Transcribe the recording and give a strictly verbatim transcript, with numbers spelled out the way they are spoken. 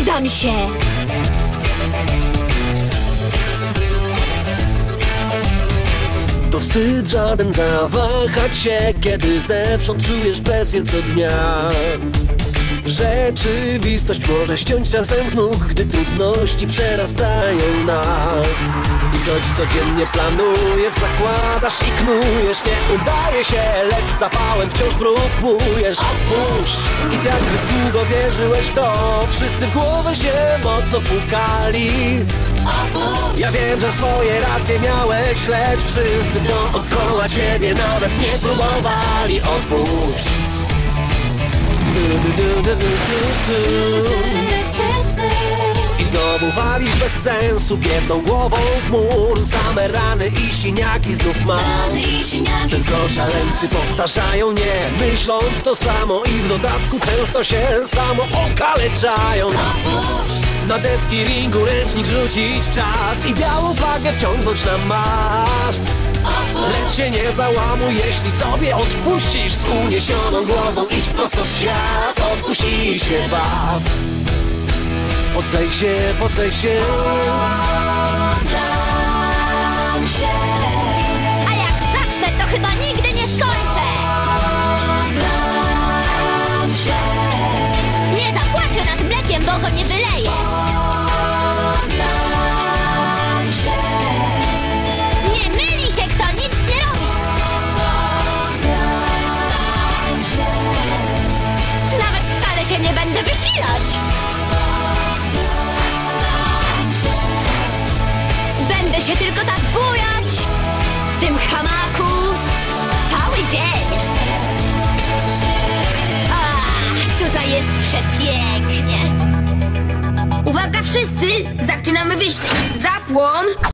poddam się. To wstyd żaden zawahać się, kiedy zewsząd czujesz presję co dnia. Rzeczywistość może ściąć czasem z nóg, gdy trudności przerastają nas. I choć codziennie planujesz, zakładasz i knujesz, nie udaje się, lecz zapałem wciąż próbujesz. Odpuść! I tak zbyt długo wierzyłeś to, wszyscy w głowę się mocno pukali. Ja wiem, że swoje racje miałeś, lecz wszyscy dookoła ciebie nawet nie próbowali. Odpuść! I znowu walisz bez sensu, biedną głową w mur. Same rany i siniaki znów masz. Tylko szaleńcy powtarzają nie, myśląc to samo i w dodatku często się samo okaleczają. Na deski ringu ręcznik rzucić czas i białą flagę wciągnąć na marsz. Lecz się nie załamuj, jeśli sobie odpuścisz. Z uniesioną głową idź prosto w świat. Odpuść i się baw. Poddaj się, poddaj się. Poddam się. A jak zacznę, to chyba nigdy nie skończę. Poddam się. Nie zapłaczę nad mlekiem, bo go nie wyleję. Poddam się. Nie myli się, kto nic nie robi. Poddam się. Nawet wcale się nie będę wysilać. Będę się tylko tak bujać w tym hamaku cały dzień. Ach, tutaj jest przepięknie. Uwaga wszyscy! Zaczynamy wyścig! Zapłon!